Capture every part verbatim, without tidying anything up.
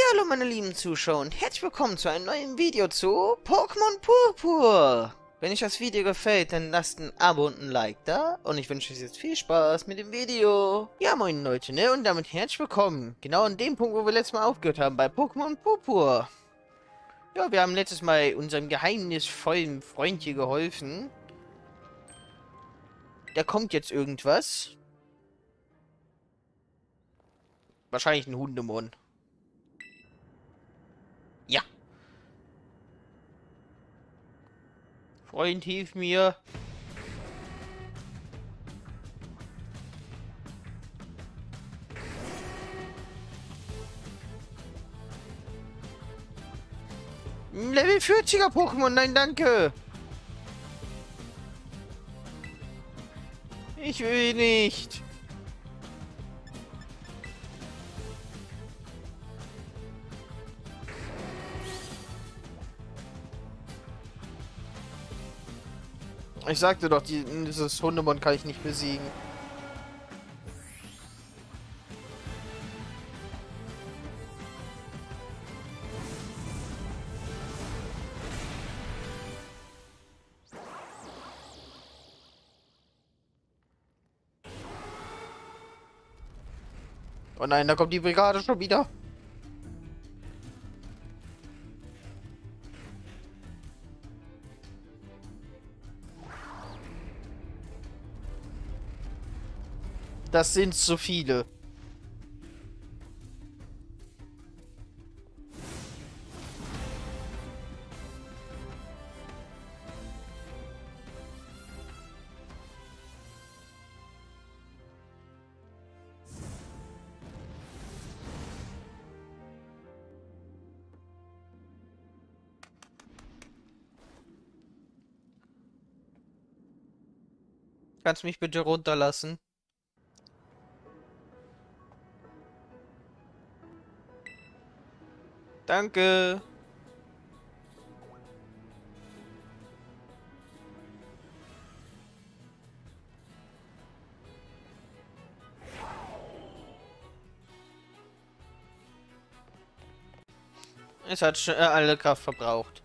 Hallo meine lieben Zuschauer und herzlich willkommen zu einem neuen Video zu Pokémon Purpur. Wenn euch das Video gefällt, dann lasst ein Abo und ein Like da und ich wünsche euch jetzt viel Spaß mit dem Video. Ja moin Leute, ne, und damit herzlich willkommen. Genau an dem Punkt, wo wir letztes Mal aufgehört haben, bei Pokémon Purpur. Ja, wir haben letztes Mal unserem geheimnisvollen Freund hier geholfen. Da kommt jetzt irgendwas. Wahrscheinlich ein Hundemon. Ja. Freund, hilf mir. Ein Level vierziger Pokémon, nein, danke. Ich will nicht. Ich sagte doch, die, dieses Hundemon kann ich nicht besiegen. Oh nein, da kommt die Brigade schon wieder. Das sind zu viele. Kannst mich bitte runterlassen? Danke. Es hat schon äh, alle Kraft verbraucht.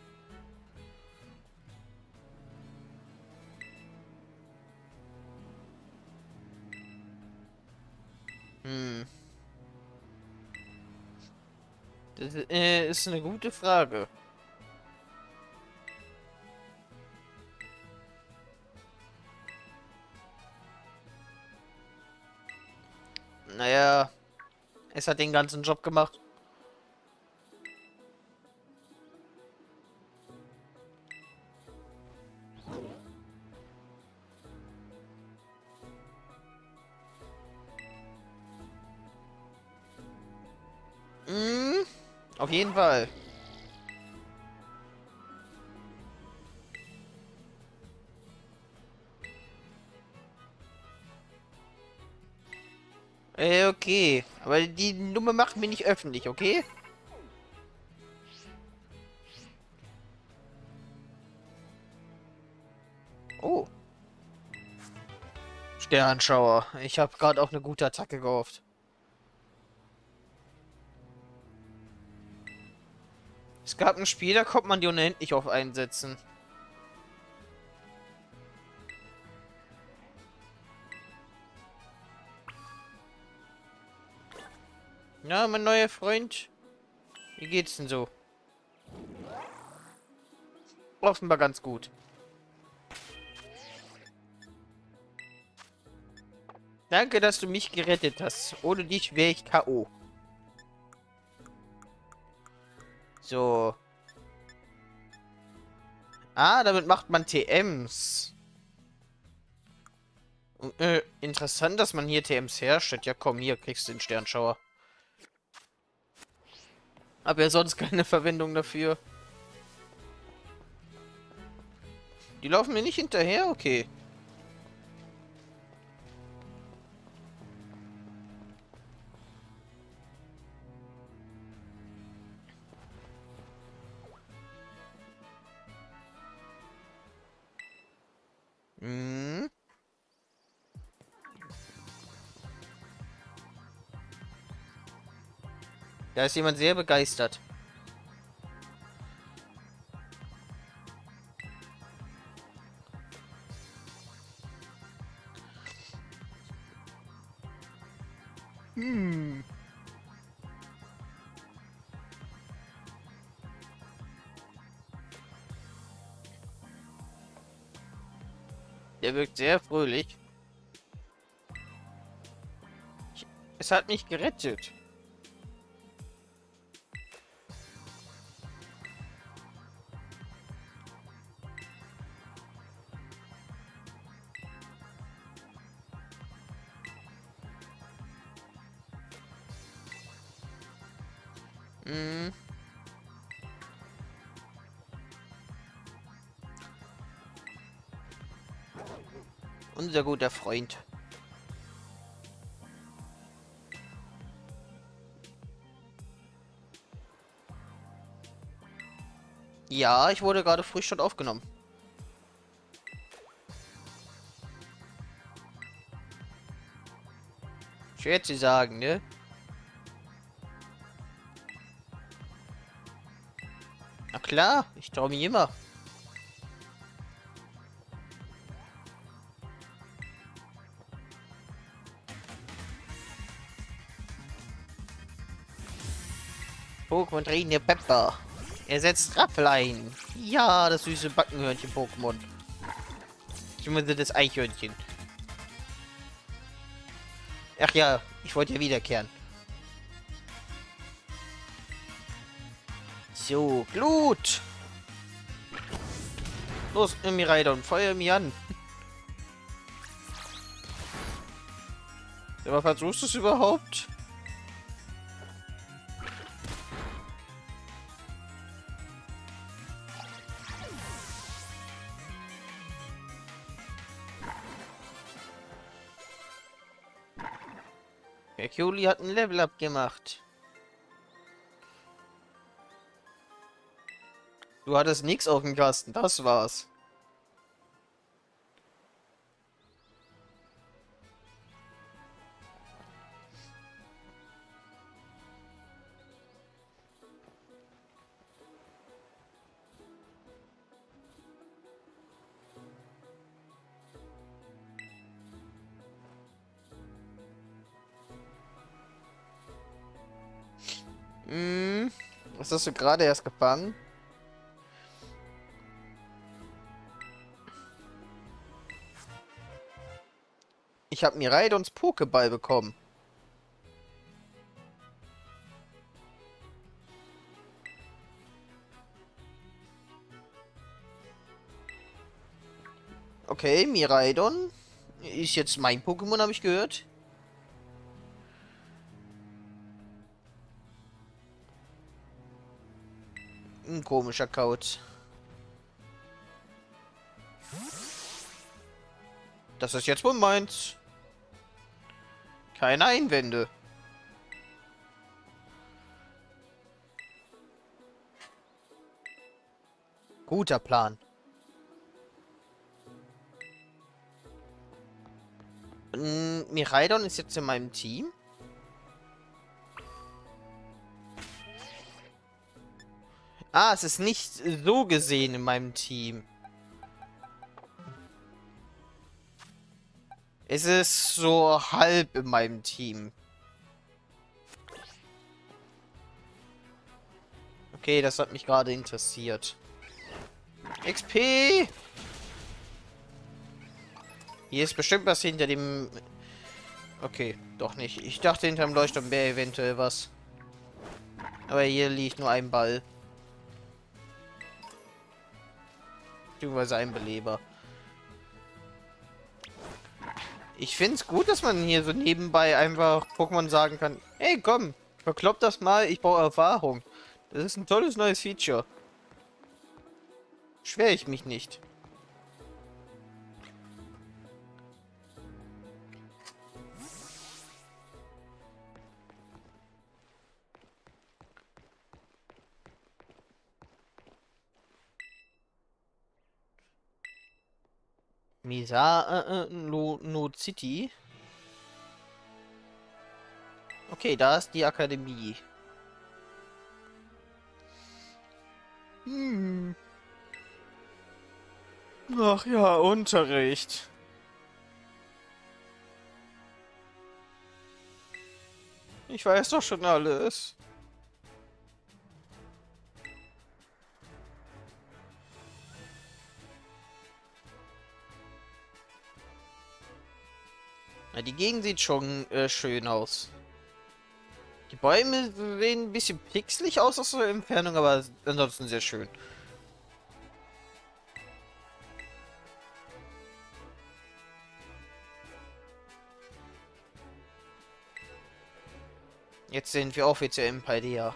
Hm. Das äh, ist eine gute Frage. Naja, es hat den ganzen Job gemacht. Hm, auf jeden Fall. Äh, okay. Aber die Nummer macht mir nicht öffentlich, okay? Oh. Sternschauer. Ich habe gerade auf eine gute Attacke gehofft. Es gab ein Spiel, da konnte man die unendlich auf einsetzen. Ja, mein neuer Freund. Wie geht's denn so? Offenbar ganz gut. Danke, dass du mich gerettet hast. Ohne dich wäre ich K O So. Ah, damit macht man T Ms. Äh, interessant, dass man hier T Ms herstellt. Ja, komm, hier kriegst du den Sternschauer. Hab ja sonst keine Verwendung dafür. Die laufen mir nicht hinterher? Okay. Hm. Da ist jemand sehr begeistert. Hm. Der wirkt sehr fröhlich. Ich, es hat mich gerettet. Hm. Unser guter Freund. Ja, ich wurde gerade frisch dort aufgenommen. Schwer zu sagen, ne? Na klar, ich traue mich immer. Pokémon drehende Pepper. Er setzt Rappel ein. Ja, das süße Backenhörnchen-Pokémon. Zumindest das Eichhörnchen. Ach ja, ich wollte ja wiederkehren. So, Glut! Los, nimm mich rein und feuer mich an. Aber versuchst du es überhaupt? Hercule hat ein Level-Up gemacht. Du hattest nichts auf dem Kasten, das war's. Hm, was hast du gerade erst gefangen? Ich habe Miraidons Pokéball bekommen. Okay, Miraidon ist jetzt mein Pokémon, habe ich gehört. Ein komischer Kauz. Das ist jetzt wohl meins. Keine Einwände. Guter Plan. Mm, Miraidon ist jetzt in meinem Team. Ah, es ist nicht so gesehen in meinem Team. Es ist so halb in meinem Team. Okay, das hat mich gerade interessiert. X P! Hier ist bestimmt was hinter dem... Okay, doch nicht. Ich dachte, hinterm Leuchtturm wäre eventuell was. Aber hier liegt nur ein Ball. Beziehungsweise ein Beleber. Ich finde es gut, dass man hier so nebenbei einfach Pokémon sagen kann, hey komm, verklopp das mal, ich brauche Erfahrung. Das ist ein tolles neues Feature. Schwer ich mich nicht. Misa äh, äh, no, no City. Okay, da ist die Akademie. Hm. Ach ja, Unterricht. Ich weiß doch schon alles. Na, die Gegend sieht schon äh, schön aus. Die Bäume sehen ein bisschen pixelig aus aus der Entfernung, aber ansonsten sehr schön. Jetzt sind wir offiziell im Paldea.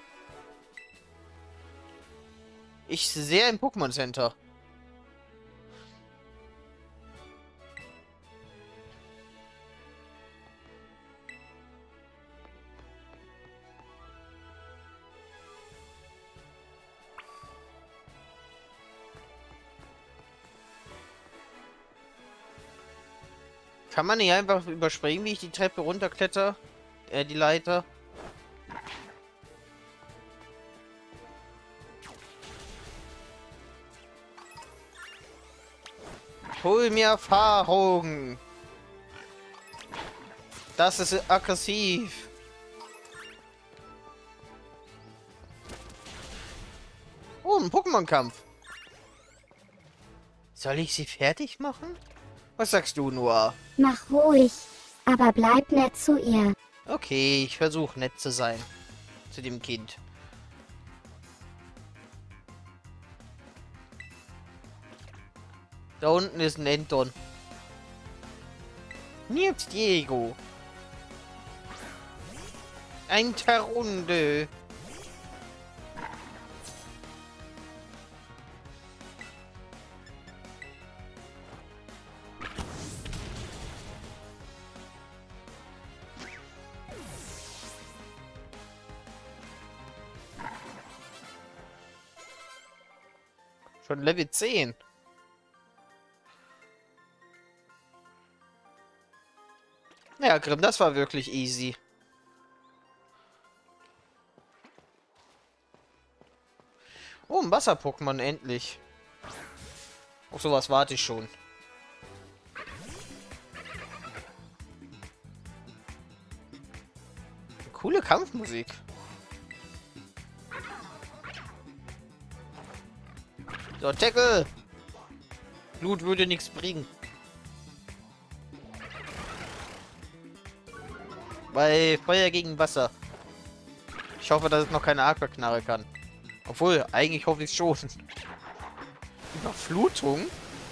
Ich sehe im Pokémon Center. Kann man nicht einfach überspringen, wie ich die Treppe runterkletter? Äh, die Leiter? Hol mir Erfahrung! Das ist aggressiv! Oh, ein Pokémon-Kampf! Soll ich sie fertig machen? Was sagst du, Noah? Mach ruhig, aber bleib nett zu ihr. Okay, ich versuche nett zu sein. Zu dem Kind. Da unten ist ein Enton. Nils Diego. Ein Terrunde. Schon Level zehn. Ja, Grimm, das war wirklich easy. Oh, ein Wasser-Pokémon, endlich. Auf sowas warte ich schon. Coole Kampfmusik. So, Tackle! Blut würde nichts bringen. Bei Feuer gegen Wasser. Ich hoffe, dass es noch keine Aquaknarre kann. Obwohl, eigentlich hoffe ich schon. Überflutung?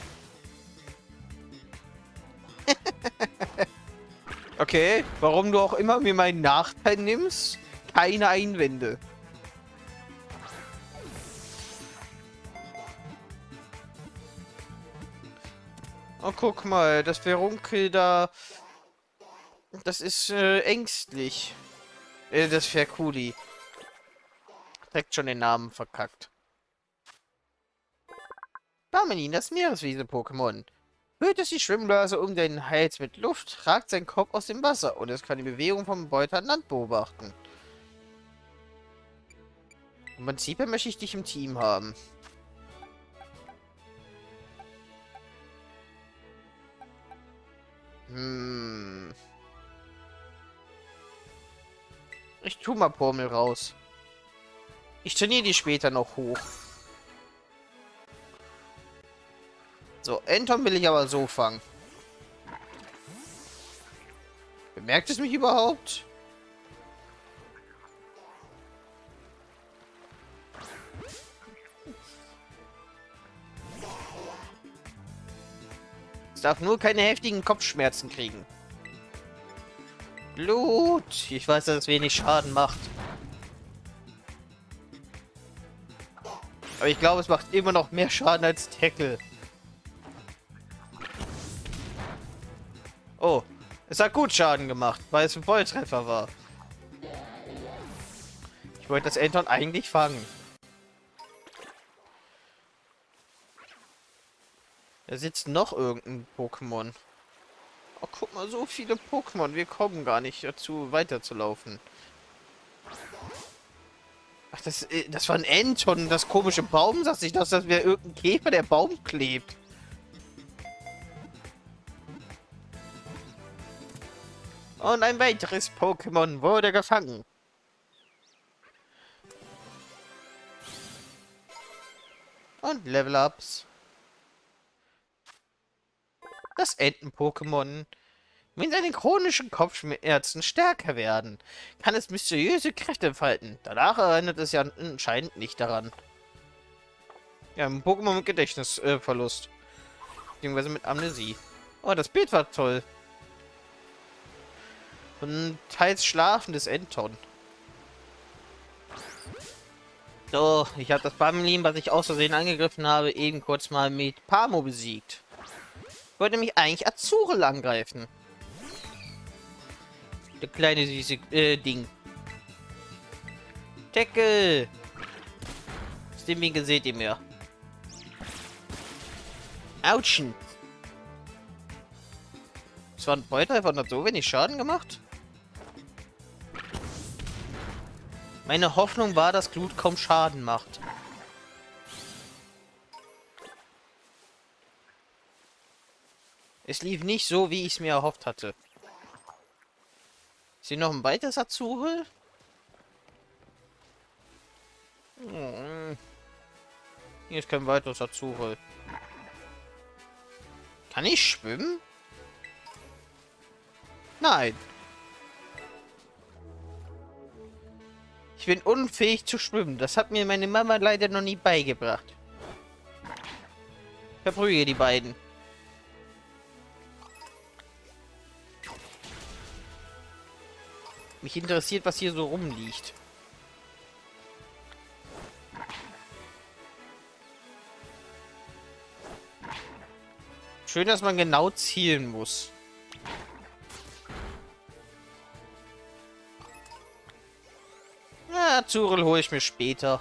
Okay, warum du auch immer mir meinen Nachteil nimmst? Keine Einwände. Oh, guck mal, das Verunkel da... Das ist äh, ängstlich. Äh, das Ferkuli. Direkt schon den Namen verkackt. Barmelin, das Meereswiese-Pokémon. Füllt es die Schwimmblase um den Hals mit Luft, ragt sein Kopf aus dem Wasser und es kann die Bewegung vom Beuter an Land beobachten. Im Prinzip möchte ich dich im Team haben. Hm. Ich tu mal Pormel raus. Ich trainiere die später noch hoch. So, Enton will ich aber so fangen. Bemerkt es mich überhaupt? Es darf nur keine heftigen Kopfschmerzen kriegen. Blut. Ich weiß, dass es wenig Schaden macht. Aber ich glaube, es macht immer noch mehr Schaden als Tackle. Oh, es hat gut Schaden gemacht, weil es ein Volltreffer war. Ich wollte das Enton eigentlich fangen. Da sitzt noch irgendein Pokémon. Oh, guck mal, so viele Pokémon. Wir kommen gar nicht dazu, weiterzulaufen. Ach, das, äh, das war ein Enton, das komische Baum, sagt sich das, das wäre irgendein Käfer, der Baum klebt. Und ein weiteres Pokémon wurde gefangen. Und Level-Ups. Das Enten-Pokémon. Wenn seine chronischen Kopfschmerzen stärker werden, kann es mysteriöse Kräfte entfalten. Danach erinnert es ja anscheinend nicht daran. Ja, ein Pokémon mit Gedächtnisverlust. Äh, beziehungsweise mit Amnesie. Oh, das Bild war toll. Und teils schlafendes Enton. So, ich habe das Bamlin, was ich aus Versehen angegriffen habe, eben kurz mal mit Pamo besiegt. Ich wollte mich eigentlich Azurel angreifen. Der kleine süße äh, Ding. Deckel! Aus dem Winkel seht ihr mir. Autschen! Das war ein Volltreffer und hat so wenig Schaden gemacht? Meine Hoffnung war, dass Glut kaum Schaden macht. Es lief nicht so, wie ich es mir erhofft hatte. Ist hier noch ein weiteres Azurel? Oh. Hier ist kein weiteres Azurel. Kann ich schwimmen? Nein. Ich bin unfähig zu schwimmen. Das hat mir meine Mama leider noch nie beigebracht. Verprüge die beiden. Mich interessiert, was hier so rumliegt. Schön, dass man genau zielen muss. Na, Azurel hole ich mir später.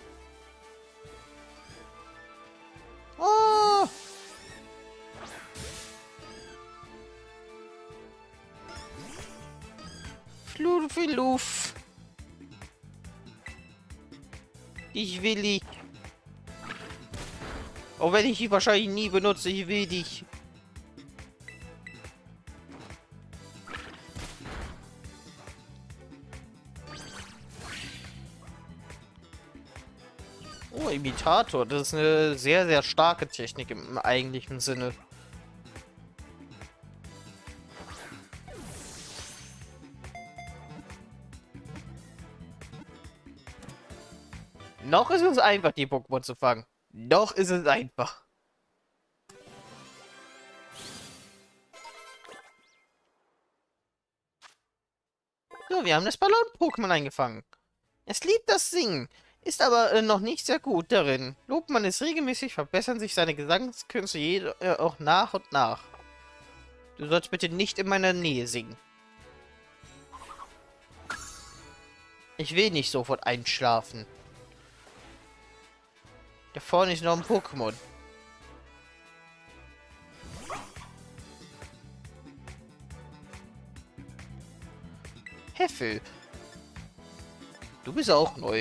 Oh. Fluffeluff. Ich will dich. Auch wenn ich ihn wahrscheinlich nie benutze, ich will dich. Oh, Imitator. Das ist eine sehr, sehr starke Technik im eigentlichen Sinne. Noch ist es einfach, die Pokémon zu fangen. Noch ist es einfach. So, wir haben das Ballon-Pokémon eingefangen. Es liebt das Singen, ist aber äh, noch nicht sehr gut darin. Lobt man es regelmäßig, verbessern sich seine Gesangskünste jede, äh, auch nach und nach. Du sollst bitte nicht in meiner Nähe singen. Ich will nicht sofort einschlafen. Da vorne ist noch ein Pokémon. Heffel. Du bist auch neu.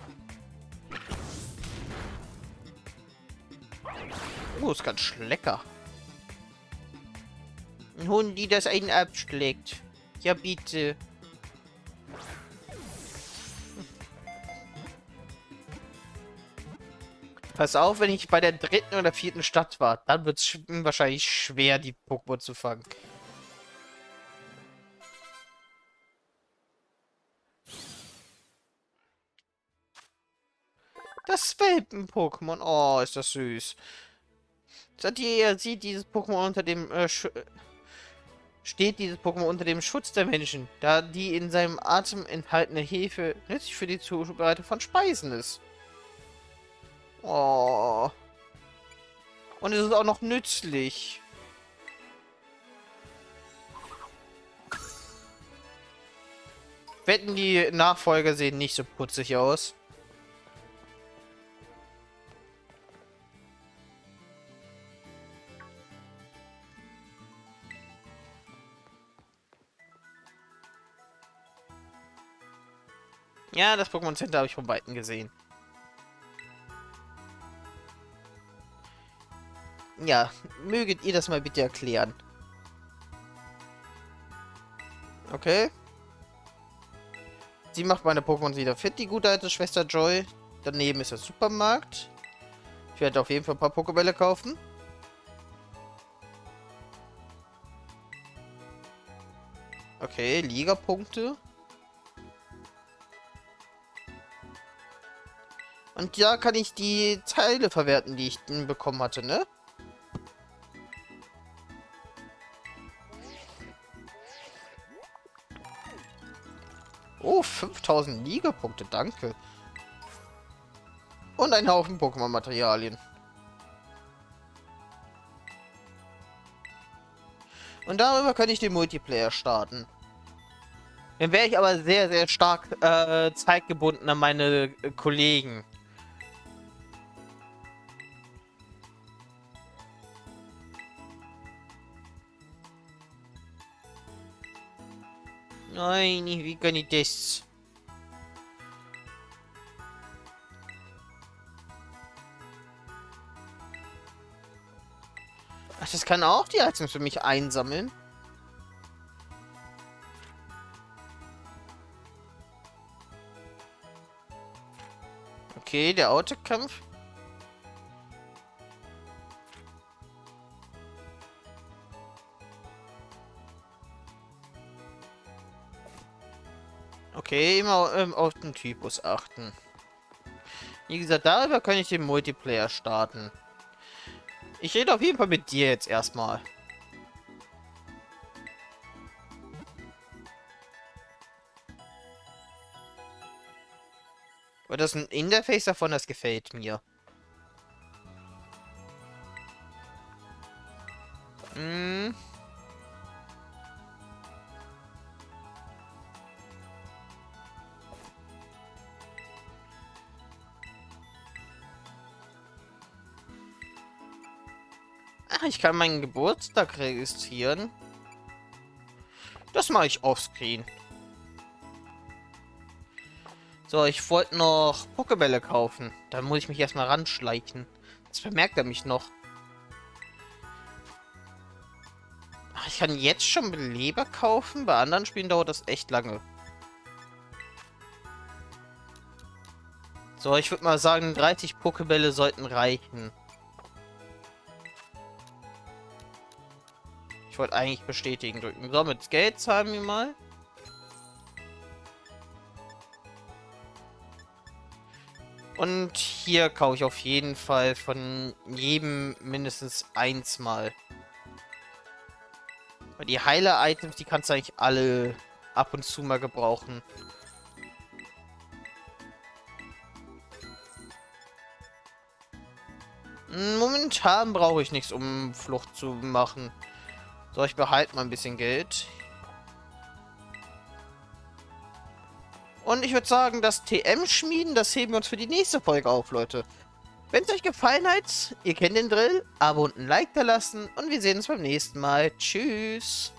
Oh, ist ganz lecker. Ein Hund, die das einen abschlägt. Ja, bitte. Pass auf, wenn ich bei der dritten oder vierten Stadt war. Dann wird es wahrscheinlich schwer, die Pokémon zu fangen. Das Welpen-Pokémon. Oh, ist das süß. Seit ihr sieht dieses Pokémon unter dem äh, steht dieses Pokémon unter dem Schutz der Menschen, da die in seinem Atem enthaltene Hefe nützlich für die Zubereitung von Speisen ist. Oh. Und es ist auch noch nützlich. Wetten, die Nachfolger sehen nicht so putzig aus. Ja, das Pokémon Center habe ich von Weitem gesehen. Ja, möget ihr das mal bitte erklären. Okay. Sie macht meine Pokémon wieder fit, die gute alte Schwester Joy. Daneben ist der Supermarkt. Ich werde auf jeden Fall ein paar Pokébälle kaufen. Okay, Ligapunkte. Und da kann ich die Teile verwerten, die ich bekommen hatte, ne? Oh, fünftausend Ligapunkte, danke. Und ein Haufen Pokémon-Materialien. Und darüber kann ich den Multiplayer starten. Dann wäre ich aber sehr, sehr stark äh, zeitgebunden an meine äh, Kollegen. Nein, wie kann ich das? Ach, das kann auch die Items für mich einsammeln. Okay, der Autokampf. Okay, immer ähm, auf den Typus achten. Wie gesagt, darüber kann ich den Multiplayer starten. Ich rede auf jeden Fall mit dir jetzt erstmal. Aber das ist ein Interface davon, das gefällt mir. Hm. Ach, ich kann meinen Geburtstag registrieren. Das mache ich offscreen. So, ich wollte noch Pokébälle kaufen. Da muss ich mich erstmal ranschleichen. Das bemerkt er mich noch. Ach, ich kann jetzt schon Beleber kaufen. Bei anderen Spielen dauert das echt lange. So, ich würde mal sagen, dreißig Pokébälle sollten reichen. Ich wollte eigentlich bestätigen drücken. So, mit Geld zahlen wir mal. Und hier kaufe ich auf jeden Fall von jedem mindestens eins mal. Weil die Heiler-Items, die kannst du eigentlich alle ab und zu mal gebrauchen. Momentan brauche ich nichts, um Flucht zu machen. So, ich behalte mal ein bisschen Geld. Und ich würde sagen, das T M-Schmieden, das heben wir uns für die nächste Folge auf, Leute. Wenn es euch gefallen hat, ihr kennt den Drill, Abo und ein Like da lassen und wir sehen uns beim nächsten Mal. Tschüss.